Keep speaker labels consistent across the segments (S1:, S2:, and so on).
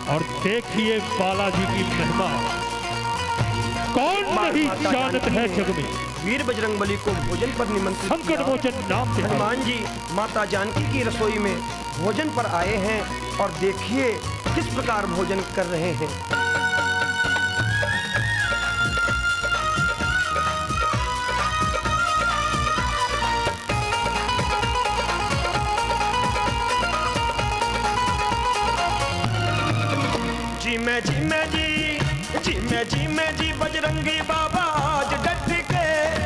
S1: और देखिए बालाजी की महिमा कौन नहीं जानत है जग में।
S2: वीर बजरंगबली को भोजन पर निमंत्रित
S1: संकट मोचन नाम से
S2: हनुमान जी माता जानकी की रसोई में भोजन पर आए हैं और देखिए किस प्रकार भोजन कर रहे हैं। जी मैं जी बजरंगी बाबा आज डट के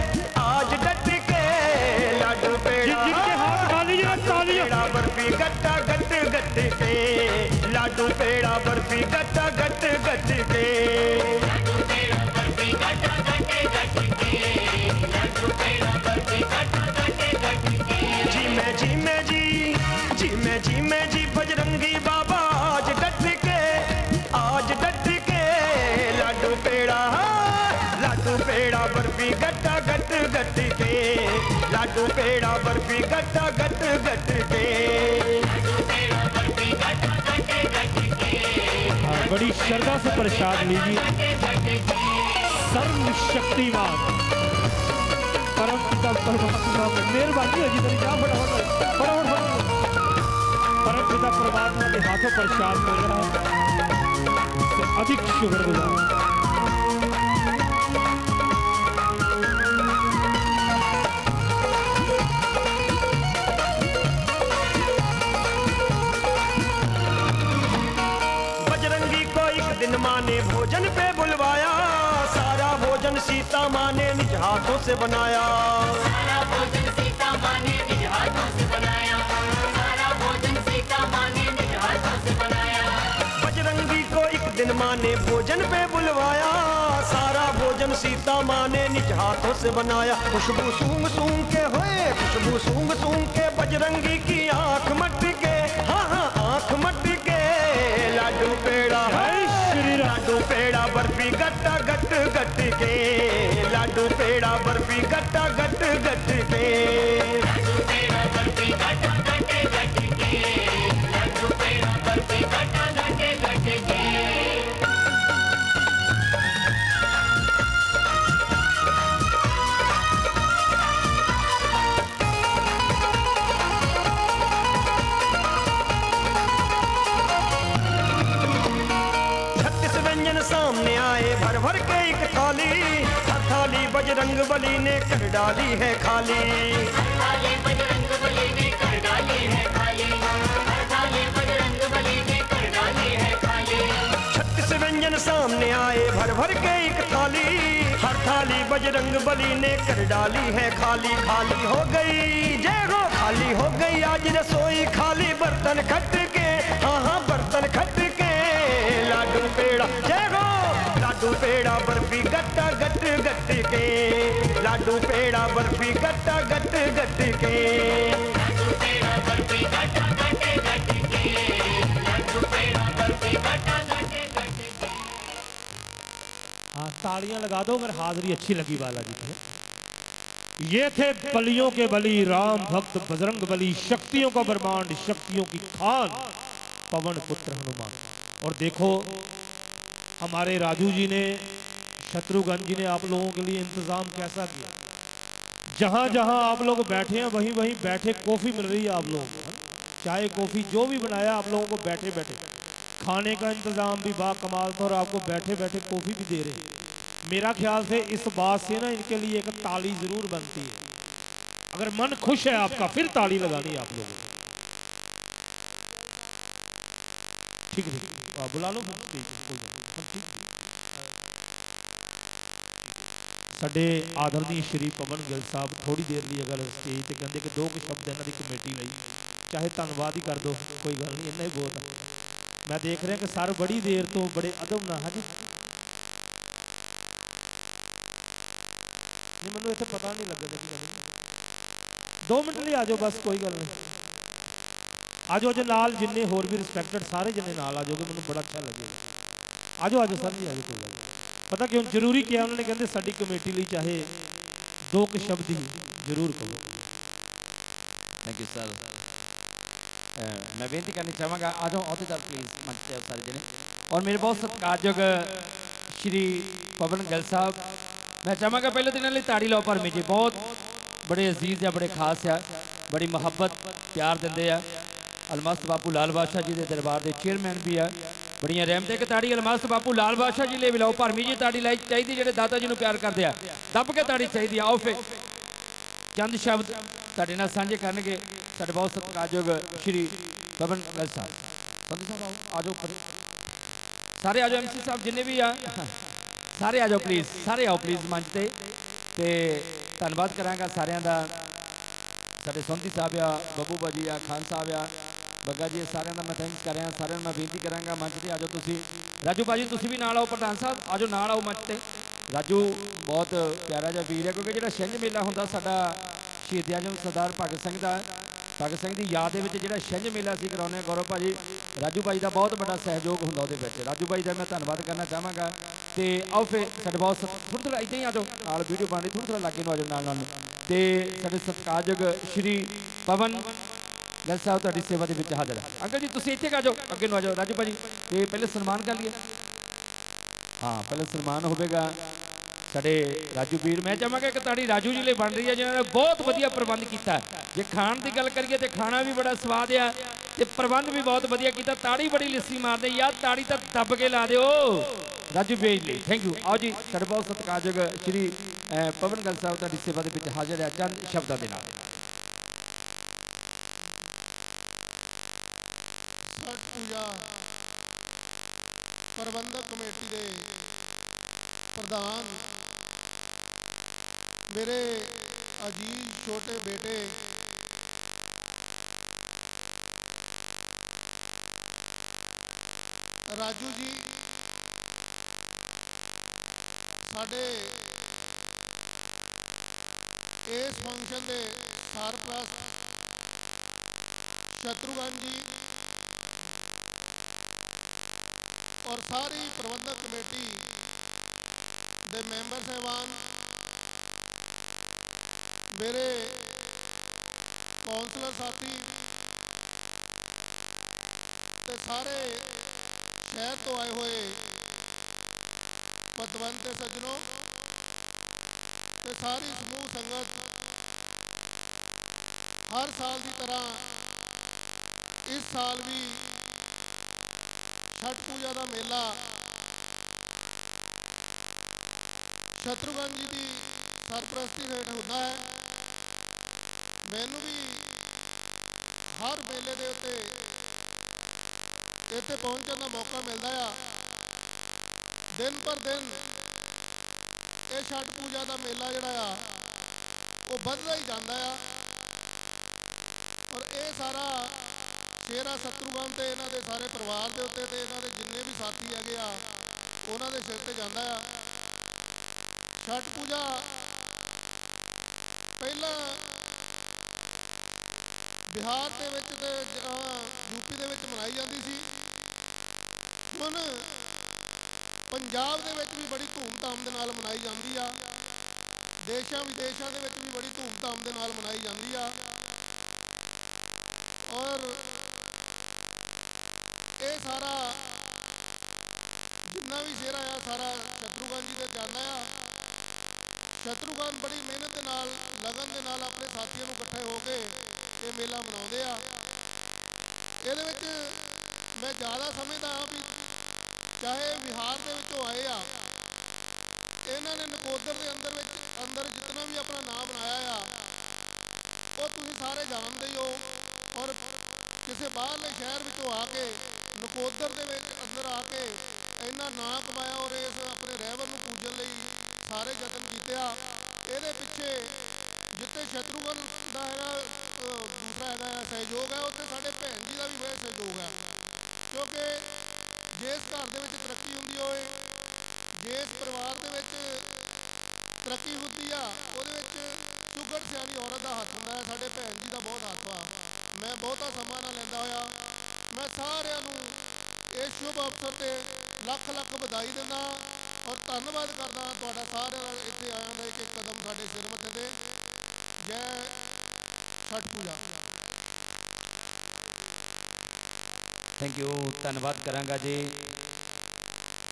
S2: लाडू पेड़ा
S1: जिनके हाथ तालियां
S2: बर्फी गट्टा गट गट के लाडू पेड़ा बर्फी गट्टा गट गट के जी मैं जी बजरंगी बाबा आज डट के लाडू पेड़ा बर्फी गट्टा गट गट के लाडू पेड़ा बर्फी गट्टा गट गट के।
S1: बड़ी श्रद्धा से प्रसाद लीजिए। सर्वशक्तिमान परम पिता परमात्मा मेहरबानी होगी तेरी क्या फटाफट परम पिता परमात्मा के हाथों प्रसाद मिल रहा है तो अधिक शुक्रगुजार।
S2: दिन माँ ने भोजन पे बुलवाया सारा भोजन सीता माँ ने निज हाथों से बनाया।
S3: सारा भोजन सीता माँ ने निज हाथों से बनाया। सारा भोजन सीता माँ ने निज हाथों से बनाया।
S2: बजरंगी को एक दिन माँ ने भोजन पे बुलवाया सारा भोजन सीता माँ ने निज हाथों से बनाया। खुशबू सूंघ सूंघ के होए खुशबू सूंघ सूंघ के बजरंगी की आंख मट के हाँ आंख मट के लाडू पेड़ा लाडू पेड़ा बर्फी गट्टा गट गट के लाडू पेड़ा बर्फी गट्टा गट गट के
S3: लाडू पेड़ा बर्फी गट्टा गट गट के लाडू पेड़ा बर्फी गट्टा गट गट के।
S2: सामने आए भर भर के एक थाली हर थाली बजरंग बली ने कर डाली है खाली।
S3: हर थाली बजरंग बली ने कर डाली है खाली। हर थाली बजरंग बली ने कर डाली है खाली।
S2: 36 व्यंजन सामने आए भर भर के एक थाली हर थाली बजरंग बली ने कर डाली है खाली। खाली हो गई जय हो खाली हो गई आज रसोई खाली बर्तन खट के हाँ बर्तन खट के लाडू पेड़ा जय हो लाडू पेड़ा बर्फी गट्टा गट गट के लाडू पेड़ा बर्फी गट्टा गट गट के
S3: लाडू पेड़ा बर्फी गट्टा गट गट के लाडू पेड़ा बर्फी गट्टा गट गट के।
S1: हाँ तालियां लगा दो अगर हाजिरी अच्छी लगी बालाजी को। ये थे बलियों के बली राम भक्त बजरंग बली शक्तियों का ब्रह्मांड शक्तियों की खान पवन पुत्र हनुमान। और देखो हमारे राजू जी ने शत्रुघ्न जी ने आप लोगों के लिए इंतजाम कैसा किया। जहां जहां आप लोग बैठे हैं वहीं वहीं बैठे कॉफी मिल रही है आप लोगों को। चाय कॉफी जो भी बनाया आप लोगों को बैठे बैठे खाने का इंतजाम भी बा कमाल था और आपको बैठे बैठे कॉफी भी दे रहे हैं। मेरा ख्याल से इस बात से ना इनके लिए एक ताली जरूर बनती है। अगर मन खुश है आपका फिर ताली लगानी है आप लोगों को। ठीक है बुला लो साडे आदरणीय श्री पवन गिल साहब थोड़ी देर लिए अगर स्टेज पर कहते कि 2 शब्द इन्हों की कमेटी लाई चाहे धन्यवाद ही कर दो कोई गल नहीं इन्ना ही बहुत है। मैं देख रहा कि सर बड़ी देर तो बड़े अदब ना है जी नहीं मैं इतने पता नहीं लगा 2 मिनट लिए आ जाओ बस कोई गल नहीं आ जाओ नाल जिन्ने होर भी रिस्पैक्टेड सारे जने नाल आ जाओगे मैं बड़ा अच्छा लगेगा। आ जाओ सर जी आ जाओ कोई गल पता क्यों जरूरी किया उन्होंने कहते साडी कमेटी लिए चाहे 2 शब्द ही जरूर कहो।
S4: Thank you sir. मैं बेनती करनी चाहूँगा आ जाओ अहदेदार प्लीज मंच से सारे जने।
S5: और मेरे बहुत सत्कारयोग श्री पवन गल साहब, मैं चाहांगा पहले तो इन्होंने ताड़ी लाओ भरमी जी, बहुत बड़े अजीज है, बड़े खास है, बड़ी मुहब्बत प्यार देंगे आ। अलमस्त बापू लाल बादशाह जी के दरबार के चेयरमैन भी है, बड़िया रहमत एक ताड़ी अलमस्त बापू लाल बादशाह जी ले भी लाओ भरमी जी, ताड़ी लाई चाहिए जो दाता जी को प्यार करते हैं, दब के ताड़ी चाहिए। आओ फिर चंद शब्द तुहाडे नाल साझे करनगे साडे बहुत सत्कारयोग श्री पवन गल साहब। पवन साहब आओ, आ जाओ पर सारे आ जाओ, MC साहब जिन्ने भी आ सारे आ जाओ प्लीज़, सारे आओ प्लीज़ मंच ते धन्नवाद करांगा सारिਆਂ ਦਾ। ਸਾਡੇ ਸੋਂਦੀ ਸਾਹਿਬ ਆ, ਬੱਬੂ ਭਾਜੀ ਆ, ਖਾਨ ਸਾਹਿਬ ਆ, ਬੱਗਾ ਜੀ, ਸਾਰਿਆਂ ਦਾ ਮੈਂ ਥੈਂਕਸ ਕਰ ਰਿਹਾ। ਸਾਰਿਆਂ ਨੂੰ ਮੈਂ ਬੇਨਤੀ ਕਰਾਂਗਾ ਮੰਚ ਤੇ ਆ ਜਾਓ ਤੁਸੀਂ। ਰਾਜੂ ਭਾਜੀ ਤੁਸੀਂ ਵੀ ਨਾਲ ਆਓ, ਪ੍ਰਧਾਨ ਸਾਹਿਬ ਆ ਜਾਓ, ਨਾਲ ਆਓ ਮੰਚ ਤੇ। ਰਾਜੂ ਬਹੁਤ ਪਿਆਰਾ ਜਿਹਾ ਵੀਰ ਹੈ, ਕਿਉਂਕਿ ਜਿਹੜਾ ਛਿੰਝ ਮੇਲਾ ਹੁੰਦਾ ਸਾਡਾ ਸ਼ਹੀਦ ਆਜ਼ਮ ਸਰਦਾਰ ਭਗਤ ਸਿੰਘ ਦਾ, ਭਗਤ ਸਿੰਘ ਦੀ ਯਾਦ ਦੇ ਵਿੱਚ ਜਿਹੜਾ ਛਿੰਝ ਮੇਲਾ ਅਸੀਂ ਕਰਾਉਂਦੇ ਹਾਂ, ਗੌਰਵ ਭਾਜੀ ਰਾਜੂ ਭਾਈ ਦਾ ਬਹੁਤ ਵੱਡਾ ਸਹਿਯੋਗ ਹੁੰਦਾ ਉਹਦੇ ਵਿੱਚ। ਰਾਜੂ ਭਾਈ ਦਾ ਮੈਂ ਧੰਨਵਾਦ ਕਰਨਾ ਚਾਹਾਂਗਾ। ਤੇ ਆਓ ਫਿਰ ਸਾਡੇ ਬਹੁਤ ਥੋੜ੍ਹਾ ਥੋੜ੍ਹਾ ਇੱਦਾਂ ਹੀ ਆ ਜਾਓ, ਨਾਲ ਵੀਡੀਓ ਬਣ ਰਹੀ, ਥੋੜ੍ਹਾ ਥੋੜ੍ਹਾ ਲਾਗੇ ਨੂੰ ਆ ਜਾਓ ਨਾਲ ਨਾਲ। ਤੇ ਸਾਡੇ ਸਤਿਕਾਰਯੋਗ ਸ਼੍ਰੀ ਪਵਨ ਗਲ ਸਾਹਿਬ ਤੁਹਾਡੀ ਸੇਵਾ ਦੇ ਵਿੱਚ ਹਾਜ਼ਰ ਹੈ। ਅੰਕਲ ਜੀ ਤੁਸੀਂ ਇੱਥੇ ਆ ਜਾਓ, ਅੱਗੇ ਨੂੰ ਆ ਜਾਓ। ਰਾਜੂ ਭਾਜੀ ਤੇ ਪਹਿਲੇ ਸਨਮਾਨ ਕਰ ਲਈਏ। ਹਾਂ ਪਹਿਲੇ ਸਨਮਾਨ ਹੋਵੇਗਾ ਸਾਡੇ ਰਾਜੂ ਵੀਰ। ਮੈਂ ਚਾਹਾਂਗਾ ਕਿ ਤਾੜੀ ਰਾਜੂ ਜੀ ਲਈ ਬਣ ਰਹੀ ਹੈ, ਜਿਨ੍ਹਾਂ ਨੇ ਬਹੁਤ ਵਧੀਆ ਪ੍ਰਬੰਧ ਕੀਤਾ। ਜੇ ਖਾਣ ਦੀ ਗੱਲ ਕਰੀਏ ਤੇ ਖਾਣਾ ਵੀ ਬੜਾ ਸਵਾਦ ਆ ਤੇ ਪ੍ਰਬੰਧ ਵੀ ਬਹੁਤ ਵਧੀਆ ਕੀਤਾ। ਤਾੜੀ ਬੜੀ ਲਿੱਸੀ ਮਾਰਦੇ ਯਾਰ, ਤਾੜੀ ਤਾਂ ਦੱਬ ਕੇ ਲਾ ਦਿਓ ਰਾਜੂ ਵੀਰ ਲਈ। Thank you. ਆਓ ਜੀ ਸਾਡੇ ਬਹੁਤ ਸਤਿਕਾਰਯੋਗ ਸ਼੍ਰੀ ਪਵਨ ਗਲ ਸਾਹਿਬ ਤੁਹਾਡੀ ਸੇਵਾ ਦੇ ਵਿੱਚ ਹਾਜ਼ਰ ਹੈ ਚੰਦ ਸ਼ਬਦਾਂ ਦੇ ਨਾਲ।
S6: छठ पूजा प्रबंधक कमेटी के प्रधान मेरे अजीज छोटे बेटे राजू जी, साडे इस फंक्शन के सरप्रस्त शत्रुघ्न जी और सारी प्रबंधक कमेटी दे मैंबर साहबान, मेरे कौंसलर साथी ते सारे शहर तो आए हुए पतवंत सज्जनों ते सारी समूह संगत, हर साल की तरह इस साल भी छठ पूजा का मेला शत्रुघ्न जी की सरप्रस्ती हेठ होता है। मैनू भी हर मेले के उत्ते इत्थे पहुंचने का मौका मिलता है। दिन पर दिन ये छठ पूजा का मेला जोड़ा वो बढ़ता ही जाता है और ये सारा शेरा शत्रुघ्न ते इन्हां दे सारे परिवार के उत्ते ते इन्हां दे जिन्ने भी साथी हैगे आ उन्हां दे सिर ते जांदा आ। छठ पूजा पहला बिहार दे विच ते यूपी दे विच मनाई जाती सी, हुण पंजाब दे विच भी बड़ी धूमधाम दे नाल मनाई जाती आ। देशां विदेशां दे विच भी बड़ी धूमधाम दे नाल मनाई जाती आ और ये सारा जितना भी शेरा आ सारा शत्रुघ्न जी के जाना आ। शत्रुघ्न बड़ी मेहनत के नाल लगन के नाल अपने साथियों इकट्ठे होकर ये मेला मनाते आ। ये मैं ज़्यादा समझदा हाँ भी चाहे बिहार के विचों आए आ, इन्होंने नकोदर के अंदर जितना भी अपना नाम बनाया आ वो तुसीं सारे जानते ही हो और किसी बाहरले शहर विचों आके नकोदर के अंदर आके इन्ना नाम कमाया और इस अपने रहबर को पूजन लई सारे यतन किए। ये पिछे जिते शत्रुघ्न का है दूसरा है सहयोग है, उत्थे साडे भैन जी का भी बड़ा सहयोग है, क्योंकि जिस घर के तरक्की होंदी होए, जिस परिवार के तरक्की होंदी आ उहदे विच चुगड़ सियानी औरत का हथ होंदा है। साडे भैन जी का बहुत हथ आ। मैं बहुता समा ना लैंदा होया मैं सारिਆਂ ਨੂੰ इस शुभ अवसर से लख लख बधाई दिंदा और धन्नवाद करदा तुहाडा सारिਆਂ ਦਾ ਇੱਥੇ ਆਇਆਂ ਦਾ एक एक कदम साडे सिर मत्थे ते। जय छठ पूजा।
S5: थैंक यू, धन्नवाद करांगा जी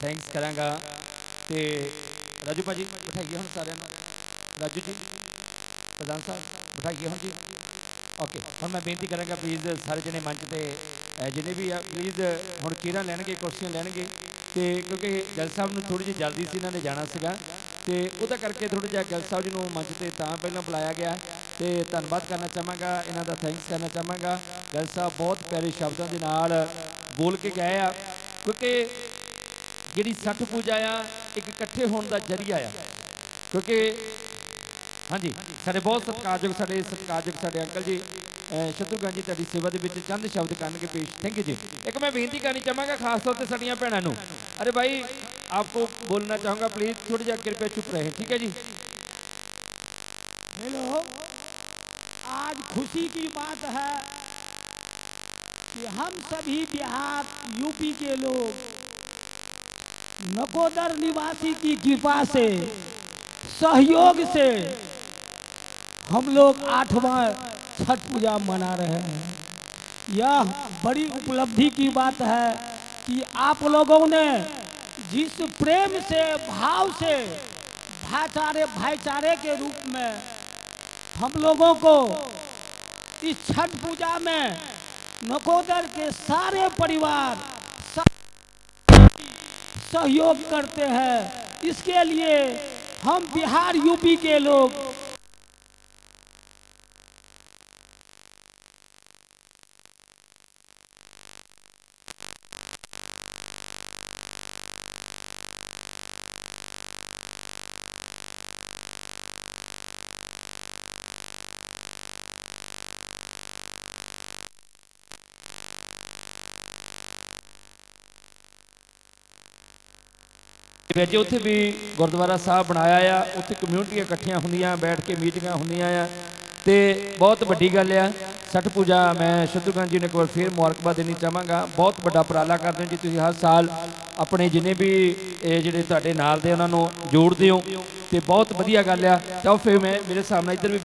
S5: थैंक्स करांगा। ते राजू भाजी बिठाइए हम सारे राजू जी प्रधान साहब बिठाइए हम जी। ओके हम मैं बेनती करांगा प्लीज़ सारे जने मंच से जिन्हें भी प्लीज़ हम चेयरां लैणगे कुर्सियां लैणगे तो क्योंकि गैल साहब ने थोड़ी जी जल्दी से इन्होंने जाना सीगा तो वह करके थोड़ा जहा गैल साहब जी को मंच से पहला बुलाया गया तो धन्यवाद करना चाहांगा इन्हों का थैंक्स करना चाहांगा। गैल साहब बहुत प्यारे शब्दों के नाल बोल के गए आ क्योंकि जिहड़ी छठ पूजा आ एक इकट्ठे होने का जरिया आ क्योंकि हाँ जी साढ़े बहुत सत्कारयोग साढ़े अंकल जी शत्रुघ्न जी तुहाडी सेवा दे विच चंद शब्द करनगे पेश। थैंक यू जी। एक मैं बेनती करनी चाहांगा खास तौर पर साड़ियां भैणां नूं अरे भाई आपको बोलना चाहूँगा प्लीज़ थोड़ी जा कृपया चुप रहे ठीक है जी।
S7: हेलो आज खुशी की बात है कि हम सभी बिहार यूपी के लोग नकोदर निवासी की कृपा से सहयोग से हम लोग 8वां छठ पूजा मना रहे हैं। यह बड़ी उपलब्धि की बात है कि आप लोगों ने जिस प्रेम से भाव से भाईचारे के रूप में हम लोगों को इस छठ पूजा में नकोदर के सारे परिवार सहयोग करते हैं। इसके लिए हम बिहार यूपी के लोग
S5: वैसे उत्थे भी गुरुद्वारा साहब बनाया आ उत्थे कम्यूनिटियां इकट्ठियां होंदियां बैठ के मीटिंगां होंदियां आ ते बहुत वड्डी गल आ। छठ पूजा मैं शत्रुघ्न जी ने एक बार फिर मुबारकबाद देनी चाहांगा। बहुत बड़ा उपराला करते हो जी तुसीं हर साल अपने जिन्हें भी जिहड़े तुहाडे नाल दे उन्हां नूं जोड़दे हो ते बहुत वधिया गल आ। तो फिर मैं मेरे सामने इधर भी